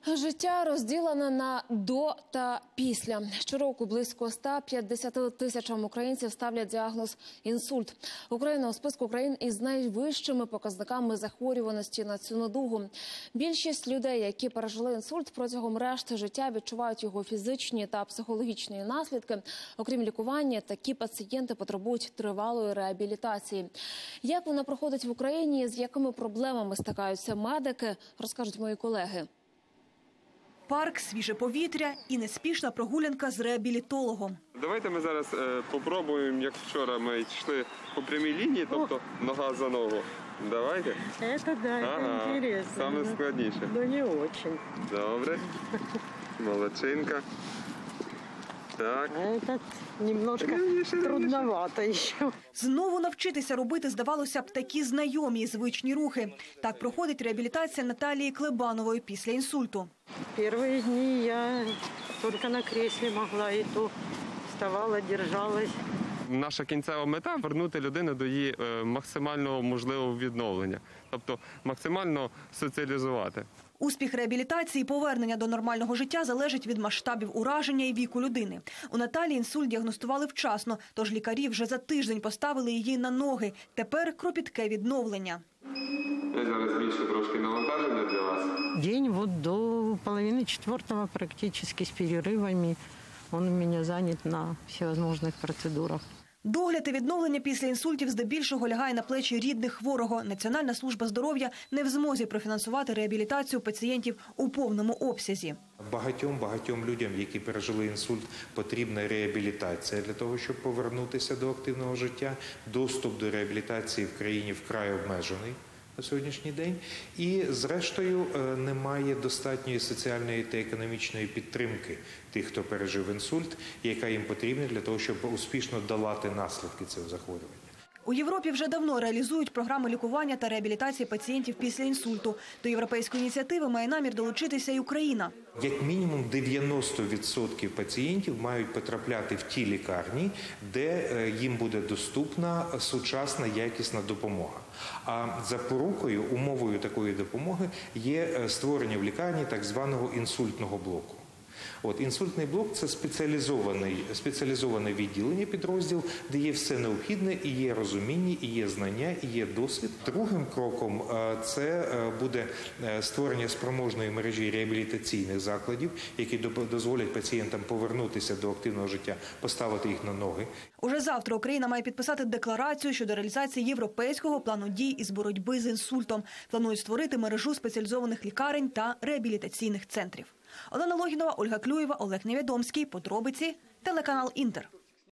Життя розділене на «до» та «після». Щороку близько 150 тисячам українців ставлять діагноз «інсульт». Україна у списку країн із найвищими показниками захворюваності на цю недугу. Більшість людей, які пережили інсульт, протягом решти життя відчувають його фізичні та психологічні наслідки. Окрім лікування, такі пацієнти потребують тривалої реабілітації. Як вона проходить в Україні, з якими проблемами стикаються медики, розкажуть мої колеги. Парк, свіже повітря і неспішна прогулянка з реабілітологом. Давайте ми зараз попробуємо, як вчора ми йшли по прямій лінії, тобто нога за ногу. Давайте. Это да, это интересно. Саме складніше. Но не очень. Добре. Молодчинка. Так. Этот немножко трудновато еще. Знову навчитися робити, здавалося б, такі знайомі і звичні рухи. Так проходить реабілітація Наталії Клебанової після інсульту. Первые дни я только на кресле могла, и то вставала, держалась. Наша кінцева мета – вернути людину до її максимального можливого відновлення. Тобто максимально соціалізувати. Успіх реабілітації і повернення до нормального життя залежить від масштабів ураження і віку людини. У Наталії інсульт діагностували вчасно, тож лікарі вже за тиждень поставили її на ноги. Тепер кропітке відновлення. Я зараз більше трошки навантаження для вас. День вот до половины четвертого практически с перерывами. Он у меня занят на всевозможных процедурах. Догляд і відновлення після інсультів здебільшого лягає на плечі рідних хворого. Національна служба здоров'я не в змозі профінансувати реабілітацію пацієнтів у повному обсязі. Багатьом людям, які пережили інсульт, потрібна реабілітація для того, щоб повернутися до активного життя. Доступ до реабілітації в країні вкрай обмежений на сьогоднішній день. І, зрештою, немає достатньої соціальної та економічної підтримки тих, хто пережив інсульт, яка їм потрібна для того, щоб успішно долати наслідки цього захворювання. У Європі вже давно реалізують програми лікування та реабілітації пацієнтів після інсульту. До європейської ініціативи має намір долучитися і Україна. Як мінімум 90% пацієнтів мають потрапляти в ті лікарні, де їм буде доступна сучасна якісна допомога. А запорукою, умовою такої допомоги є створення в лікарні так званого інсультного блоку. Інсультний блок – це спеціалізоване відділення, підрозділ, де є все необхідне, і є розуміння, і є знання, і є досвід. Другим кроком – це буде створення спроможної мережі реабілітаційних закладів, які дозволять пацієнтам повернутися до активного життя, поставити їх на ноги. Уже завтра Україна має підписати декларацію щодо реалізації європейського плану дій із боротьби з інсультом. Планують створити мережу спеціалізованих лікарень та реабілітаційних центрів. Олена Логінова, Ольга Клюєва, Олег Невідомський. Подробиці. Телеканал «Інтер».